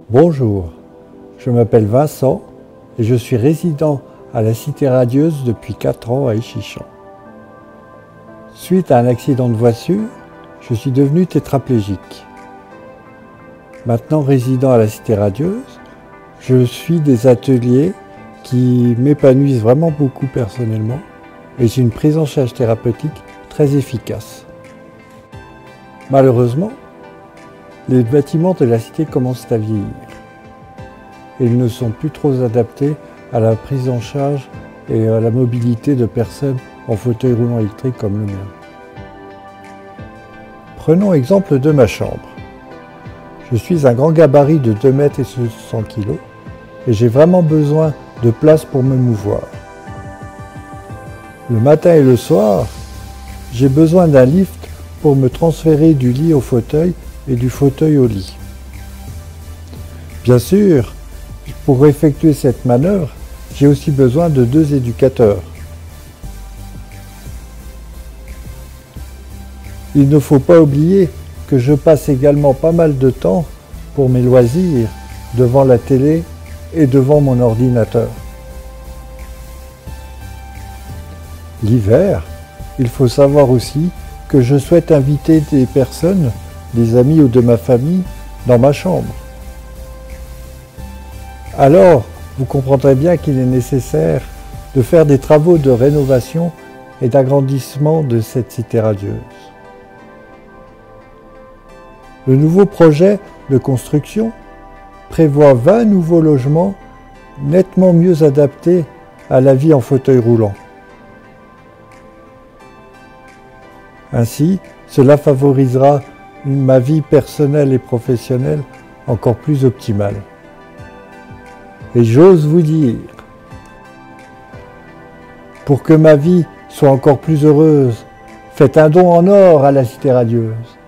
Bonjour, je m'appelle Vincent et je suis résident à la Cité Radieuse depuis 4 ans à Échichamps. Suite à un accident de voiture, je suis devenu tétraplégique. Maintenant résident à la Cité Radieuse, je suis des ateliers qui m'épanouissent vraiment beaucoup personnellement et j'ai une prise en charge thérapeutique très efficace. Malheureusement, les bâtiments de la cité commencent à vieillir et ils ne sont plus trop adaptés à la prise en charge et à la mobilité de personnes en fauteuil roulant électrique comme le mien. Prenons exemple de ma chambre. Je suis un grand gabarit de 2 mètres et 60 kg et j'ai vraiment besoin de place pour me mouvoir. Le matin et le soir, j'ai besoin d'un lift pour me transférer du lit au fauteuil et du fauteuil au lit. Bien sûr, pour effectuer cette manœuvre, j'ai aussi besoin de 2 éducateurs. Il ne faut pas oublier que je passe également pas mal de temps pour mes loisirs devant la télé et devant mon ordinateur. L'hiver, il faut savoir aussi que je souhaite inviter des personnes, des amis ou de ma famille, dans ma chambre. Alors, vous comprendrez bien qu'il est nécessaire de faire des travaux de rénovation et d'agrandissement de cette cité radieuse. Le nouveau projet de construction prévoit 20 nouveaux logements nettement mieux adaptés à la vie en fauteuil roulant. Ainsi, cela favorisera ma vie personnelle et professionnelle encore plus optimale. Et j'ose vous dire, pour que ma vie soit encore plus heureuse, faites un don en or à la Cité Radieuse.